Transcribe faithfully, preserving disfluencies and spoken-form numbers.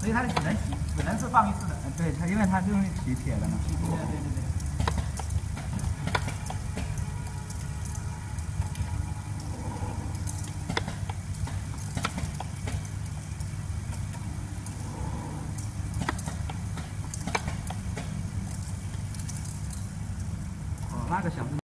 所以它只能洗，只能是放一次的。 呃对它，因为它就是洗铁的嘛。 对对对对对。 哦，那个小